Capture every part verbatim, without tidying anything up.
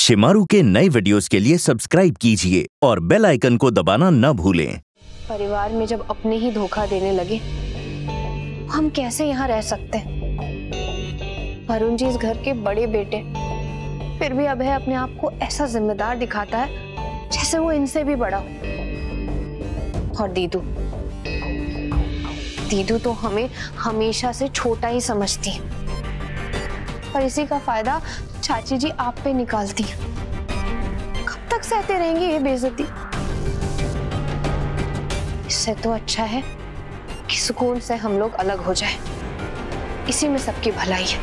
शेमारू के नए वीडियोस के लिए सब्सक्राइब कीजिए और बेल आइकन को दबाना न भूलें। परिवार में जब अपने ही धोखा देने लगे, हम कैसे यहाँ रह सकते हैं? वरुण जी इस घर के बड़े बेटे, फिर भी अभय अपने आप को ऐसा जिम्मेदार दिखाता है जैसे वो इनसे भी बड़ा हो। और दीदू दीदू तो हमें हमेशा से छोटा ही समझती है, और इसी का फायदा चाची जी आप पे निकालती है। कब तक सहते रहेंगे ये बेइज्जती? इससे तो अच्छा है कि सुकून से हम लोग अलग हो जाए, इसी में सबकी भलाई है।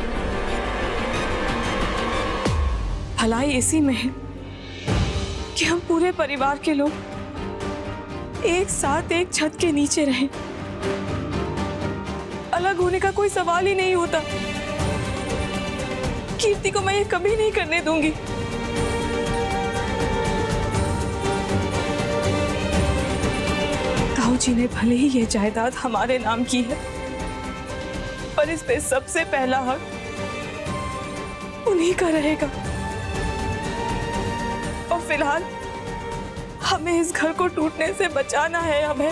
भलाई इसी में है कि हम पूरे परिवार के लोग एक साथ एक छत के नीचे रहें। अलग होने का कोई सवाल ही नहीं होता। कीर्ति को मैं ये कभी नहीं करने दूंगी। ताऊ जी ने भले ही ये जायदाद हमारे नाम की है, पर इस पे सबसे पहला हक उन्हीं का रहेगा। और फिलहाल हमें इस घर को टूटने से बचाना है। अभय,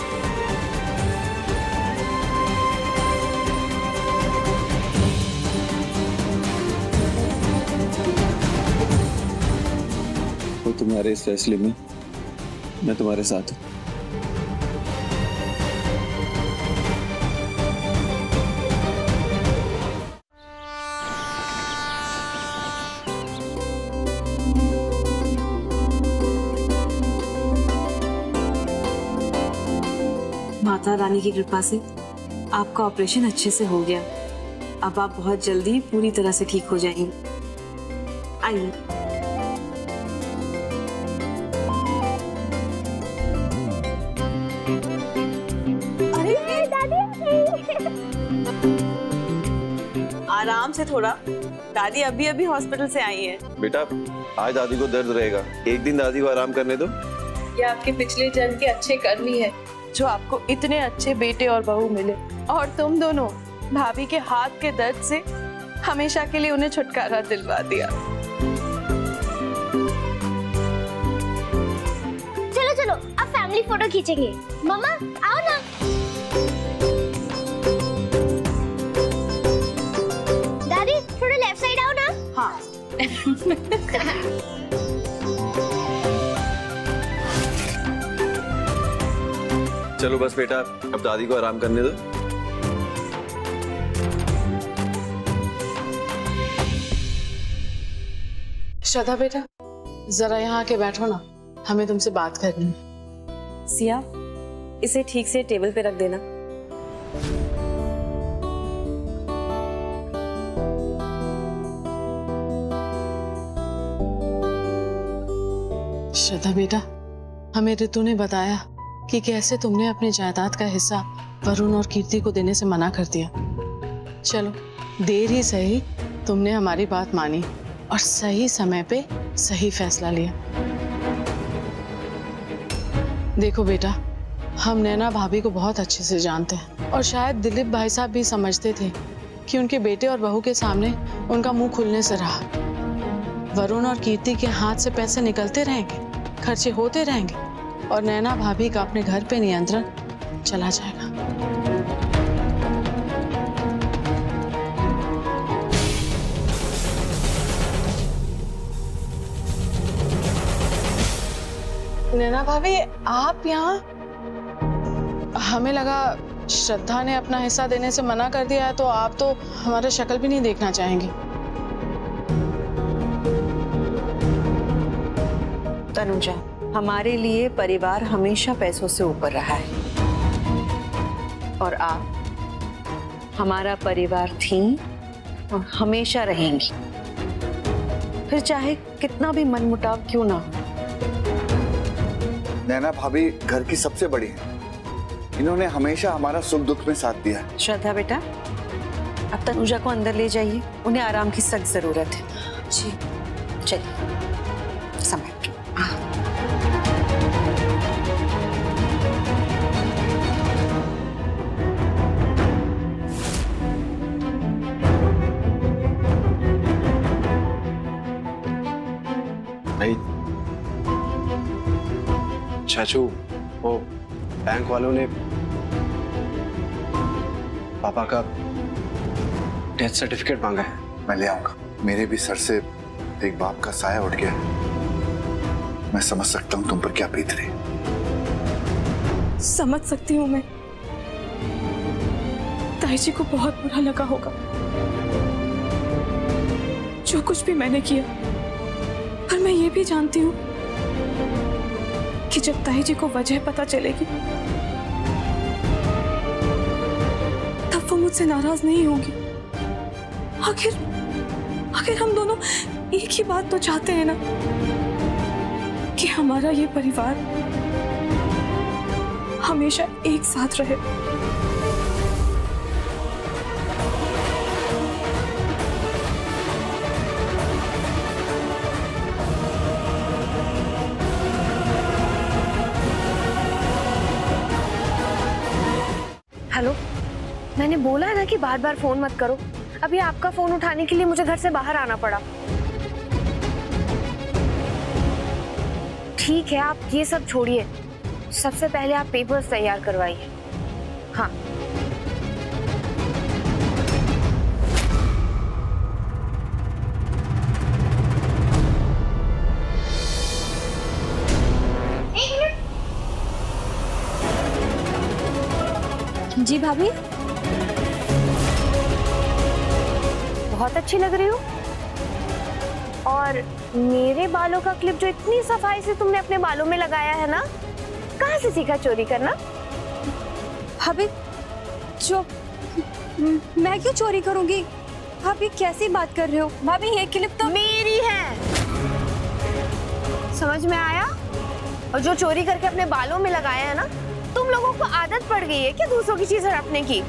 तुम्हारे इस फैसले में मैं तुम्हारे साथ हूं। माता रानी की कृपा से आपका ऑपरेशन अच्छे से हो गया। अब आप बहुत जल्दी पूरी तरह से ठीक हो जाएंगे। आइए। आराम से थोड़ा, दादी अभी अभी हॉस्पिटल से आई हैं। बेटा, आज दादी को दर्द रहेगा, एक दिन दादी को आराम करने दो। ये आपके पिछले जन्म के अच्छे कर्मी है जो आपको इतने अच्छे बेटे और बहू मिले, और तुम दोनों भाभी के हाथ के दर्द से हमेशा के लिए उन्हें छुटकारा दिलवा दिया। चलो चलो अब फैमिली फोटो खींचेंगे। मम्मा आओ ना। दादी थोड़ा लेफ्ट साइड आओ ना। हाँ। चलो बस बेटा, अब दादी को आराम करने दो। श्रद्धा बेटा, जरा यहाँ आके बैठो ना, हमें तुमसे बात करनी है। सिया, इसे ठीक से टेबल पे रख देना। श्रद्धा बेटा, हमें ऋतु ने बताया कि कैसे तुमने अपने जायदाद का हिस्सा वरुण और कीर्ति को देने से मना कर दिया। चलो, देर ही सही तुमने हमारी बात मानी और सही समय पे सही फैसला लिया। देखो बेटा, हम नैना भाभी को बहुत अच्छे से जानते हैं, और शायद दिलीप भाई साहब भी समझते थे कि उनके बेटे और बहू के सामने उनका मुंह खुलने से रहा। वरुण और कीर्ति के हाथ से पैसे निकलते रहेंगे, खर्चे होते रहेंगे, और नैना भाभी का अपने घर पे नियंत्रण चला जाएगा। नैना भाभी, आप यहाँ? हमें लगा श्रद्धा ने अपना हिस्सा देने से मना कर दिया है, तो आप तो हमारा शक्ल भी नहीं देखना चाहेंगी। तनुजा, हमारे लिए परिवार हमेशा पैसों से ऊपर रहा है, और आप हमारा परिवार थी और हमेशा रहेंगी, फिर चाहे कितना भी मनमुटाव क्यों ना हो। नैना भाभी घर की सबसे बड़ी है, इन्होंने हमेशा हमारा सुख दुख में साथ दिया है। श्रद्धा बेटा, अब तनुजा को अंदर ले जाइए, उन्हें आराम की सख्त जरूरत है। जी चलिए, समय भाई चाचू, वो बैंक वालों ने पापा का डेथ सर्टिफिकेट मांगा है। मैं ले आऊंगा। मेरे भी सर से एक बाप का साया उठ गया। मैं समझ सकता हूँ तुम पर क्या बीत रही। समझ सकती हूँ मैं। ताई जी को बहुत बुरा लगा होगा जो कुछ भी मैंने किया, पर मैं ये भी जानती हूँ कि जब ताई जी को वजह पता चलेगी तब वो मुझसे नाराज नहीं होगी। आखिर आखिर हम दोनों एक ही बात तो चाहते हैं ना, कि हमारा ये परिवार हमेशा एक साथ रहे। हेलो, मैंने बोला है ना कि बार बार फोन मत करो। अभी आपका फोन उठाने के लिए मुझे घर से बाहर आना पड़ा। ठीक है, आप ये सब छोड़िए। सबसे पहले आप पेपर्स तैयार करवाइए। हाँ, जी भाभी, बहुत अच्छी लग रही हो। और मेरे बालों का क्लिप जो इतनी सफाई से तुमने अपने बालों में लगाया है ना, कहाँ से सीखा चोरी करना? भाभी जो मैं क्यों चोरी करूंगी? भाभी कैसी बात कर रहे हो? भाभी ये क्लिप तो मेरी है, समझ में आया? और जो चोरी करके अपने बालों में लगाया है ना, तुम लोगों को आदत पड़ गई है क्या दूसरों की चीज हड़पने की?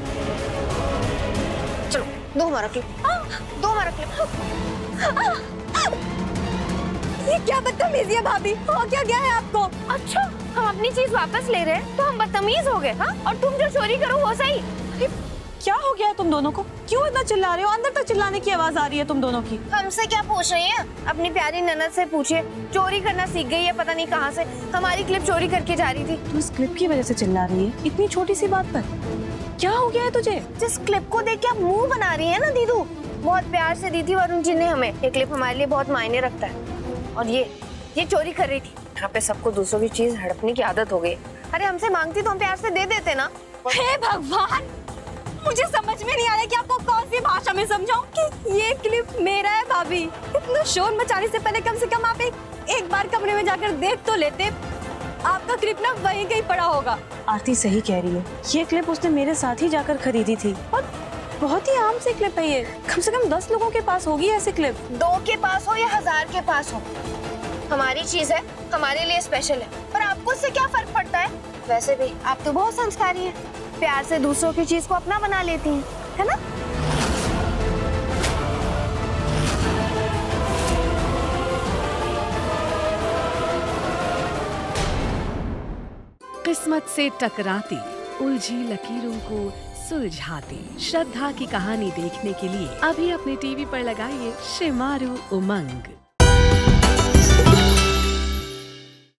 चलो दो हमारा क्लिप, दो हमारा क्लिप। ये क्या बदतमीजी है भाभी? हो क्या गया है आपको? अच्छा, हम अपनी चीज वापस ले रहे हैं तो हम बदतमीज हो गए? हाँ, और तुम जो चोरी करो वो सही। क्या हो गया है तुम दोनों को? क्यों इतना चिल्ला रहे हो? अंदर तक चिल्लाने की आवाज आ रही है तुम दोनों की। हमसे क्या पूछ रही हैं? अपनी प्यारी ननद से पूछिए। चोरी करना सीख गई है पता नहीं कहाँ से। हमारी क्लिप चोरी करके जा रही थी। तू इस क्लिप की वजह से चिल्ला रही है इतनी छोटी सी बात पर? क्या हो गया है तुझे? जिस क्लिप को देख के आप मुंह बना रही है ना दीदू, बहुत प्यार से दी थी वरुण जी ने हमें। ये क्लिप हमारे लिए बहुत मायने रखता है। और ये ये चोरी कर रही थी। यहाँ पे सबको दूसरों की चीज हड़पने की आदत हो गई। अरे हमसे मांगती तो हम प्यार से दे देते ना। हे भगवान, मुझे समझ में नहीं आ रहा है कि आपको कौन सी भाषा में समझाऊं कि ये क्लिप मेरा है। भाभी, इतना शोर मचाने से पहले कम से कम आप एक, एक बार कमरे में जाकर देख तो लेते। आपका क्लिप ना वहीं कहीं पड़ा होगा। आरती सही कह रही है, ये क्लिप उसने मेरे साथ ही जाकर खरीदी थी और बहुत ही आम सी क्लिप है ये। कम से कम दस लोगों के पास होगी ऐसी क्लिप। दो के पास हो या हजार के पास हो, हमारी चीज है, हमारे लिए स्पेशल है। पर आपको इससे क्या फर्क पड़ता है? वैसे भी आप तो बहुत संस्कारी हैं, प्यार से दूसरों की चीज को अपना बना लेती हैं, है ना? किस्मत से टकराती उलझी लकीरों को सुलझाती श्रद्धा की कहानी देखने के लिए अभी अपने टीवी पर लगाइए शेमारू उमंग।